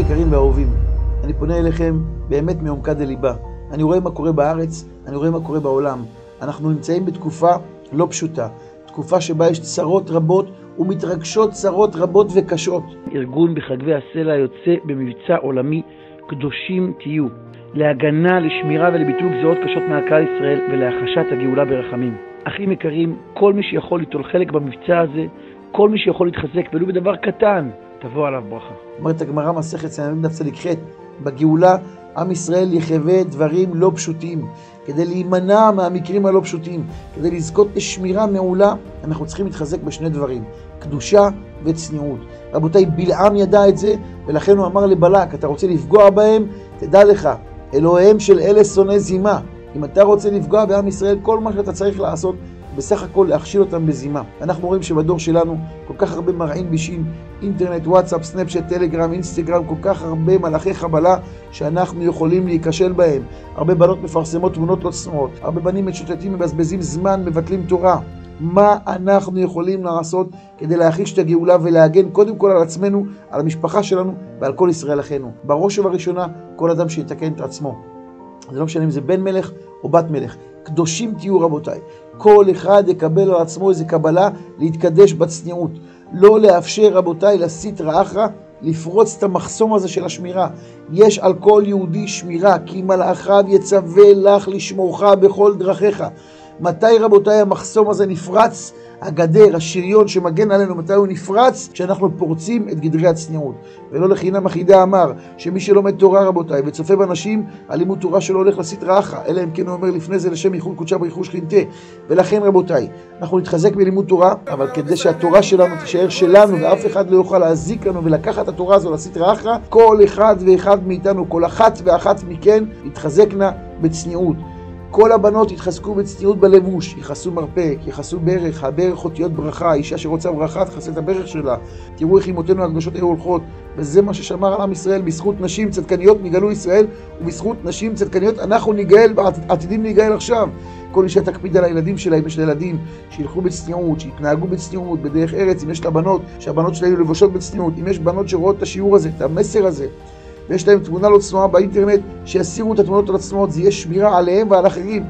יקרים ואהובים, אני פונה אליכם באמת מעומקא דליבה. אני רואה מה קורה בארץ, אני רואה מה קורה בעולם. אנחנו נמצאים בתקופה לא פשוטה, תקופה שבה יש צרות רבות ומתרגשות צרות רבות וקשות. ארגון בחגבי הסלע יוצא במבצע עולמי קדושים תהיו, להגנה, לשמירה ולביטול גזרות קשות מהקהל ישראל ולהחשת הגאולה ברחמים. אחים יקרים, כל מי שיכול ליטול חלק במבצע הזה, כל מי שיכול להתחזק ולו בדבר קטן, תבוא עליו ברכה. אומרת הגמרא מסכת סנהדרין דף צדיק ח', בגאולה עם ישראל יחווה דברים לא פשוטים. כדי להימנע מהמקרים הלא פשוטים, כדי לזכות לשמירה מעולה, אנחנו צריכים להתחזק בשני דברים, קדושה וצניעות. רבותיי, בלעם ידע את זה, ולכן הוא אמר לבלק, אתה רוצה לפגוע בהם? תדע לך, אלוהיהם של אלה שונא זימה. אם אתה רוצה לפגוע בעם ישראל, כל מה שאתה צריך לעשות, בסך הכל להכשיל אותם בזימה. אנחנו רואים שבדור שלנו כל כך הרבה מרעין בישין, אינטרנט, וואטסאפ, סנאפצ'אט, טלגרם, אינסטגרם, כל כך הרבה מלאכי חבלה שאנחנו יכולים להיכשל בהם. הרבה בנות מפרסמות תמונות לא צנועות, הרבה בנים משוטטים, מבזבזים זמן, מבטלים תורה. מה אנחנו יכולים לעשות כדי להחיש את הגאולה ולהגן קודם כל על עצמנו, על המשפחה שלנו ועל כל ישראל אחינו? בראש ובראשונה, כל אדם שיתקן את עצמו. זה לא משנה אם זה בן מלך או בת מלך. קדושים תהיו רבותיי. כל אחד יקבל על עצמו איזו קבלה להתקדש בצניעות. לא לאפשר רבותיי לסטרא אחרא לפרוץ את המחסום הזה של השמירה. יש על כל יהודי שמירה, כי מלאכיו יצווה לך לשמורך בכל דרכיך. מתי רבותיי המחסום הזה נפרץ? הגדר, השריון שמגן עלינו, מתי הוא נפרץ? כשאנחנו פורצים את גדרי הצניעות. ולא לחינם החידה אמר שמי שלומד תורה רבותיי וצופה באנשים, הלימוד תורה שלו הולך לסטרא אחרא, אלא אם כן הוא אומר לפני זה לשם ייחוד קודשה בריחו שכינתה. ולכן רבותיי, אנחנו נתחזק בלימוד תורה, אבל כדי שהתורה שלנו תישאר שלנו ואף אחד לא יוכל להזיק לנו ולקחת את התורה הזו לסטרא אחרא, כל אחד ואחד מאיתנו, כל אחת ואחת מכן, יתחזקנה בצניעות. כל הבנות יתחזקו בצניעות בלבוש, יכסו מרפק, יכסו ברך, הברך אותיות ברכה, אישה שרוצה ברכה תכסה את הברך שלה. תראו איך אמותינו הקדושות היו הולכות, וזה מה ששמר על עם ישראל. בזכות נשים צדקניות נגאלו ישראל, ובזכות נשים צדקניות אנחנו ניגאל ועתידים להיגאל עכשיו. כל אישה תקפיד על הילדים שלה, אם יש לילדים, שילכו בצניעות, שיתנהגו בצניעות, בדרך ארץ. אם יש לה בנות, שהבנות שלה יהיו לבושות בצניעות. אם יש בנות שרואות את השיעור הזה, את המסר הזה, ויש להם תמונה לא צנועה באינטרנט, שיסירו את התמונות הלא צנועות, זה יהיה שמירה עליהם ועל אחרים.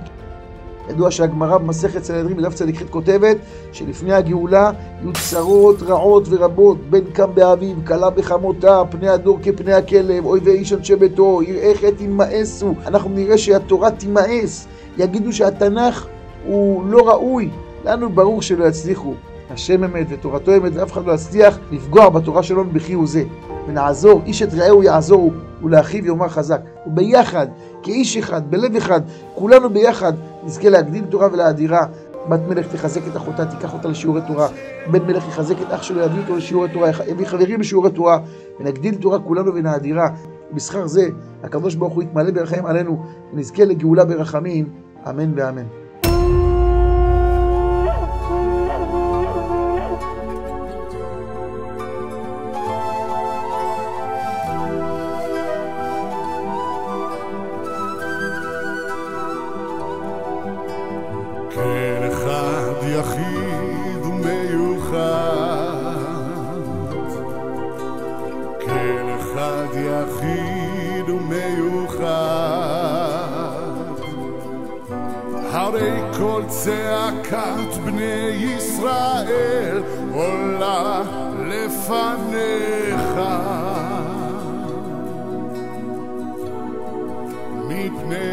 ידוע שהגמרא במסכת סנהדרין בדף צדיק ח' כותבת שלפני הגאולה יהיו צרות רעות ורבות, בן קם באביו, כלה בחמותה, פני הדור כפני הכלב, אויבי איש אנשי ביתו, יראי חטא ימאסו. אנחנו נראה שהתורה תימאס, יגידו שהתנ"ך הוא לא ראוי. לנו ברור שלא יצליחו. השם אמת ותורתו אמת, ואף אחד לא יצליח לפגוע בתורה שלנו בכי וזה. ונעזור, איש את רעהו יעזור, ולאחיו יאמר חזק. וביחד, כאיש אחד, בלב אחד, כולנו ביחד נזכה להגדיל תורה ולהאדירה. בת מלך תחזק את אחותה, תיקח אותה לשיעורי תורה. בן מלך יחזק את אח שלו, יביא אותו לשיעורי תורה, יביא חברים לשיעורי תורה, ונגדיל תורה כולנו ונאדירה. בשכר זה, הקדוש ברוך הוא יתמלא ברחמים עלינו, ונזכה לגאולה ברחמים. אמן ואמן. יחיד ומיוחד, כל אחד יחיד ומיוחד, הרי כל צעקת בני ישראל עולה לפניך, מפני